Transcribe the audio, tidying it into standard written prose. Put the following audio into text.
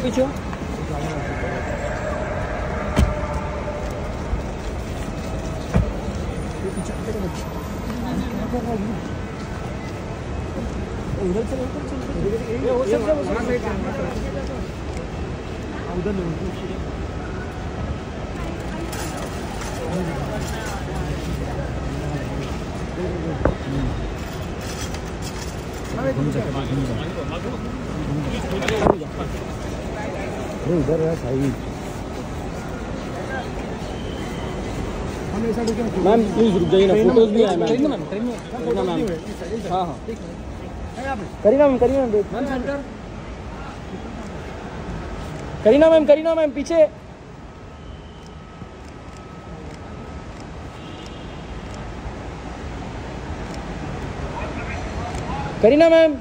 पीछे हो। उधर चलो उधर उधर है भाई। मैम प्लीज रुक जाइए ना, फोटोज भी आए मैम। हाँ हाँ Kareena ma'am, Kareena ma'am, Kareena ma'am, Kareena ma'am पीछे। करीना मैम,